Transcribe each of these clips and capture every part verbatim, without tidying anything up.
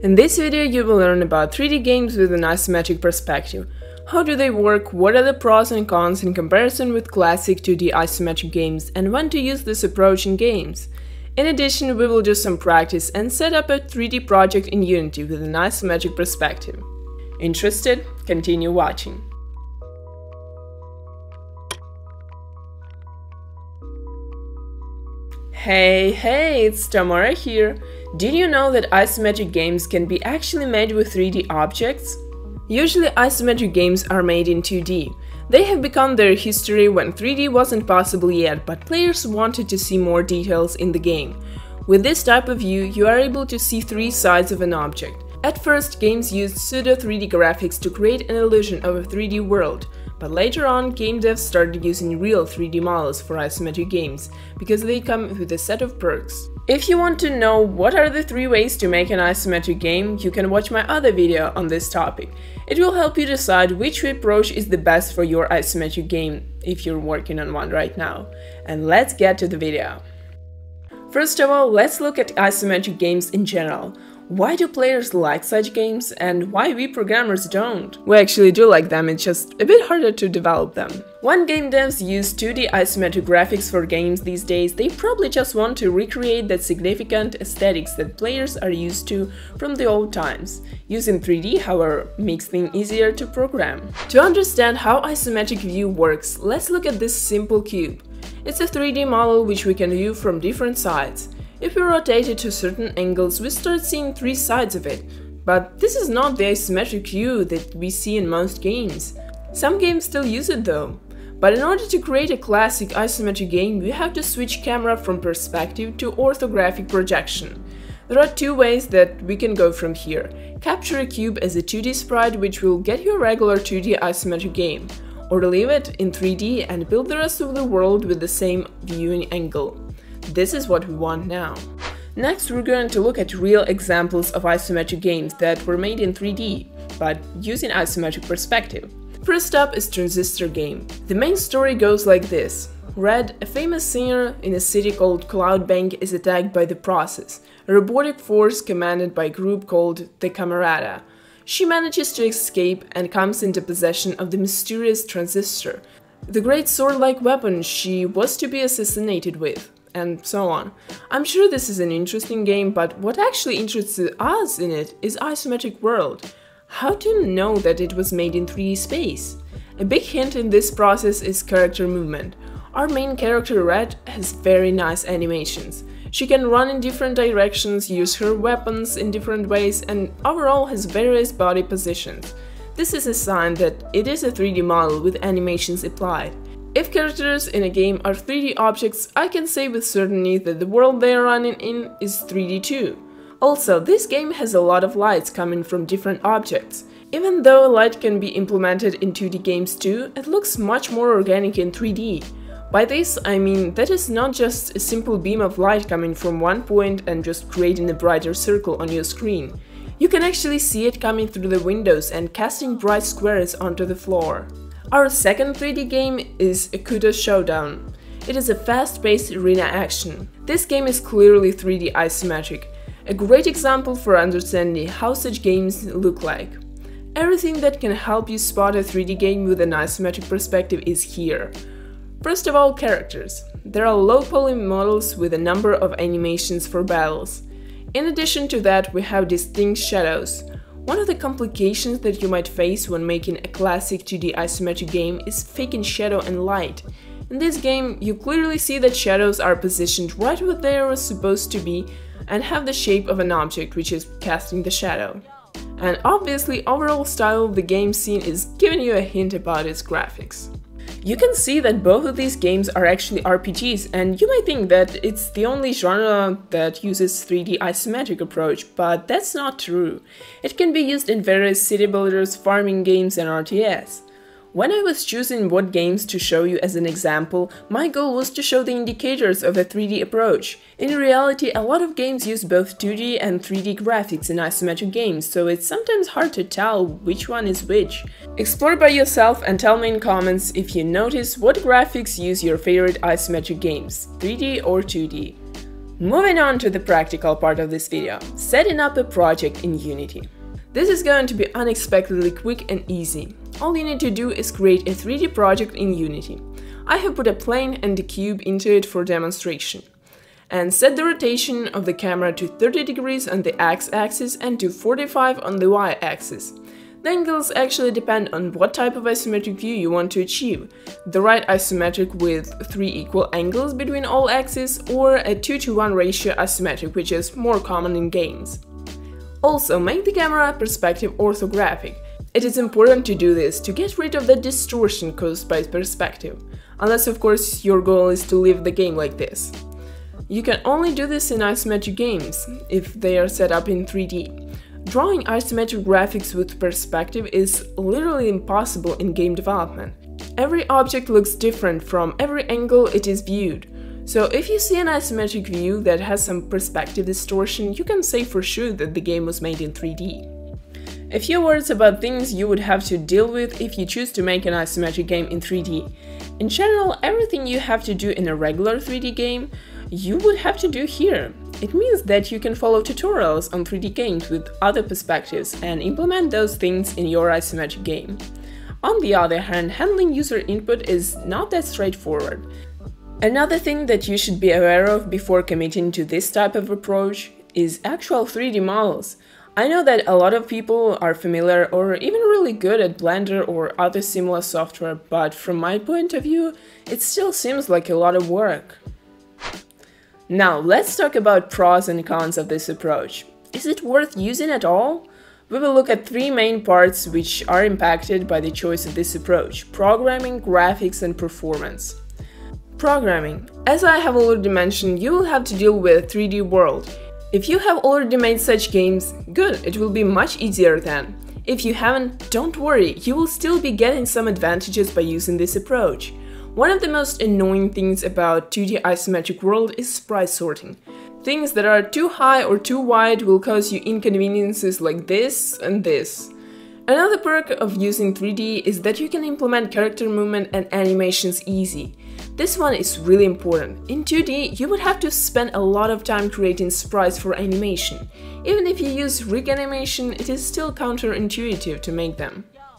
In this video you will learn about three D games with an isometric perspective. How do they work, what are the pros and cons in comparison with classic two D isometric games, and when to use this approach in games. In addition, we will do some practice and set up a three D project in Unity with an isometric perspective. Interested? Continue watching. Hey, hey, it's Tamara here. Did you know that isometric games can be actually made with three D objects? Usually isometric games are made in two D. They have become their history when three D wasn't possible yet, but players wanted to see more details in the game. With this type of view, you are able to see three sides of an object. At first, games used pseudo three D graphics to create an illusion of a three D world, but later on, game devs started using real three D models for isometric games, because they come with a set of perks. If you want to know what are the three ways to make an isometric game, you can watch my other video on this topic. It will help you decide which approach is the best for your isometric game, if you're working on one right now. And let's get to the video. First of all, let's look at isometric games in general. Why do players like such games, and why we programmers don't? We actually do like them, it's just a bit harder to develop them. When game devs use two D isometric graphics for games these days, they probably just want to recreate that significant aesthetics that players are used to from the old times. Using three D, however, makes things easier to program. To understand how isometric view works, let's look at this simple cube. It's a three D model which we can view from different sides. If we rotate it to certain angles, we start seeing three sides of it. But this is not the isometric view that we see in most games. Some games still use it though. But in order to create a classic isometric game, we have to switch camera from perspective to orthographic projection. There are two ways that we can go from here. Capture a cube as a two D sprite, which will get you a regular two D isometric game. Or leave it in three D and build the rest of the world with the same viewing angle. This is what we want now. Next, we're going to look at real examples of isometric games that were made in three D, but using isometric perspective. First up is Transistor Game. The main story goes like this. Red, a famous singer in a city called Cloudbank, is attacked by the Process, a robotic force commanded by a group called the Camerata. She manages to escape and comes into possession of the mysterious Transistor, the great sword-like weapon she was to be assassinated with, and so on. I'm sure this is an interesting game, but what actually interests us in it is isometric world. How to know that it was made in three D space? A big hint in this process is character movement. Our main character Red has very nice animations. She can run in different directions, use her weapons in different ways, and overall has various body positions. This is a sign that it is a three D model with animations applied. If characters in a game are three D objects, I can say with certainty that the world they are running in is three D too. Also, this game has a lot of lights coming from different objects. Even though light can be implemented in two D games too, it looks much more organic in three D. By this, I mean that is not just a simple beam of light coming from one point and just creating a brighter circle on your screen. You can actually see it coming through the windows and casting bright squares onto the floor. Our second three D game is Akuto Showdown. It is a fast-paced arena action. This game is clearly three D isometric, a great example for understanding how such games look like. Everything that can help you spot a three D game with an isometric perspective is here. First of all, characters. There are low-poly models with a number of animations for battles. In addition to that, we have distinct shadows. One of the complications that you might face when making a classic two D isometric game is faking shadow and light. In this game, you clearly see that shadows are positioned right where they are supposed to be and have the shape of an object, which is casting the shadow. And obviously, overall style of the game scene is giving you a hint about its graphics. You can see that both of these games are actually R P Gs, and you might think that it's the only genre that uses three D isometric approach, but that's not true. It can be used in various city builders, farming games, and R T S. When I was choosing what games to show you as an example, my goal was to show the indicators of a three D approach. In reality, a lot of games use both two D and three D graphics in isometric games, so it's sometimes hard to tell which one is which. Explore by yourself and tell me in comments if you notice what graphics use your favorite isometric games, three D or two D. Moving on to the practical part of this video, setting up a project in Unity. This is going to be unexpectedly quick and easy. All you need to do is create a three D project in Unity. I have put a plane and a cube into it for demonstration. And set the rotation of the camera to thirty degrees on the x-axis and to forty-five on the y-axis. The angles actually depend on what type of isometric view you want to achieve. The right isometric with three equal angles between all axes, or a two to one ratio isometric, which is more common in games. Also, make the camera perspective orthographic. It is important to do this to get rid of the distortion caused by perspective, unless of course your goal is to leave the game like this. You can only do this in isometric games, if they are set up in three D. Drawing isometric graphics with perspective is literally impossible in game development. Every object looks different from every angle it is viewed. So if you see an isometric view that has some perspective distortion, you can say for sure that the game was made in three D. A few words about things you would have to deal with if you choose to make an isometric game in three D. In general, everything you have to do in a regular three D game, you would have to do here. It means that you can follow tutorials on three D games with other perspectives and implement those things in your isometric game. On the other hand, handling user input is not that straightforward. Another thing that you should be aware of before committing to this type of approach is actual three D models. I know that a lot of people are familiar or even really good at Blender or other similar software, but from my point of view, it still seems like a lot of work. Now, let's talk about pros and cons of this approach. Is it worth using at all? We will look at three main parts which are impacted by the choice of this approach: programming, graphics, and performance. Programming. As I have already mentioned, you will have to deal with a three D world. If you have already made such games, good, it will be much easier then. If you haven't, don't worry, you will still be getting some advantages by using this approach. One of the most annoying things about two D isometric world is sprite sorting. Things that are too high or too wide will cause you inconveniences like this and this. Another perk of using three D is that you can implement character movement and animations easy. This one is really important. In two D, you would have to spend a lot of time creating sprites for animation. Even if you use rig animation, it is still counterintuitive to make them.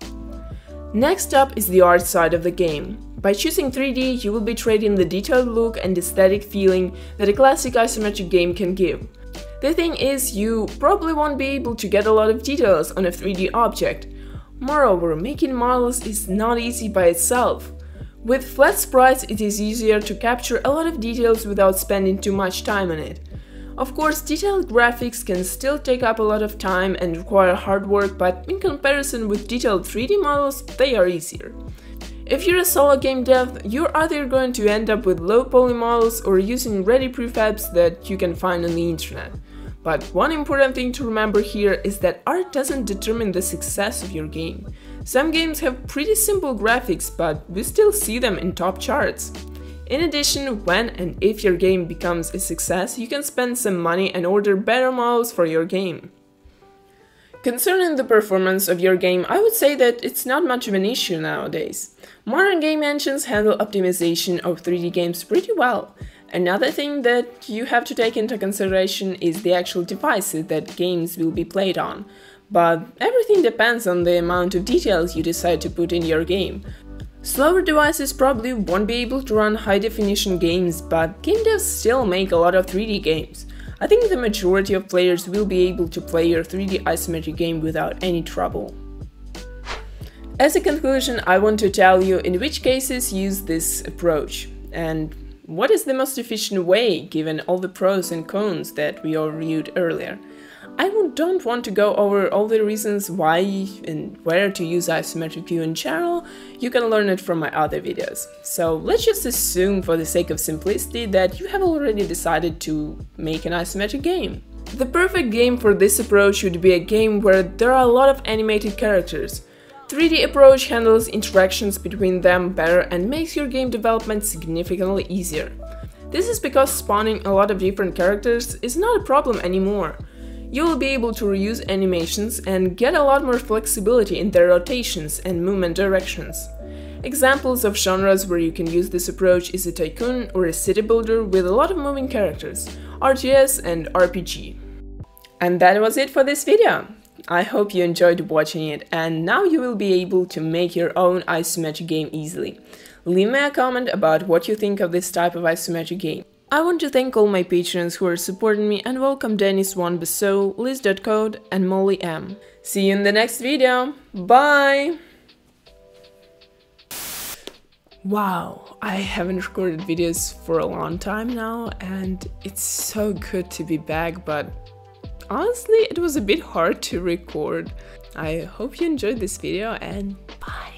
Next up is the art side of the game. By choosing three D, you will be trading the detailed look and aesthetic feeling that a classic isometric game can give. The thing is, you probably won't be able to get a lot of details on a three D object. Moreover, making models is not easy by itself. With flat sprites, it is easier to capture a lot of details without spending too much time on it. Of course, detailed graphics can still take up a lot of time and require hard work, but in comparison with detailed three D models, they are easier. If you're a solo game dev, you're either going to end up with low poly models or using ready prefabs that you can find on the internet. But one important thing to remember here is that art doesn't determine the success of your game. Some games have pretty simple graphics, but we still see them in top charts. In addition, when and if your game becomes a success, you can spend some money and order better models for your game. Concerning the performance of your game, I would say that it's not much of an issue nowadays. Modern game engines handle optimization of three D games pretty well. Another thing that you have to take into consideration is the actual devices that games will be played on. But everything depends on the amount of details you decide to put in your game. Slower devices probably won't be able to run high-definition games, but game devs still make a lot of three D games. I think the majority of players will be able to play your three D isometric game without any trouble. As a conclusion, I want to tell you in which cases use this approach, and what is the most efficient way given all the pros and cons that we all reviewed earlier. I don't want to go over all the reasons why and where to use isometric view in general. You can learn it from my other videos. So let's just assume, for the sake of simplicity, that you have already decided to make an isometric game. The perfect game for this approach would be a game where there are a lot of animated characters. three D approach handles interactions between them better and makes your game development significantly easier. This is because spawning a lot of different characters is not a problem anymore. You will be able to reuse animations and get a lot more flexibility in their rotations and movement directions. Examples of genres where you can use this approach is a tycoon or a city builder with a lot of moving characters, R T S and R P G. And that was it for this video. I hope you enjoyed watching it, and now you will be able to make your own isometric game easily. Leave me a comment about what you think of this type of isometric game. I want to thank all my patrons who are supporting me and welcome Dennis one Basso, Liz dot code and Molly M. See you in the next video. Bye! Wow, I haven't recorded videos for a long time now and it's so good to be back, but honestly it was a bit hard to record. I hope you enjoyed this video and bye!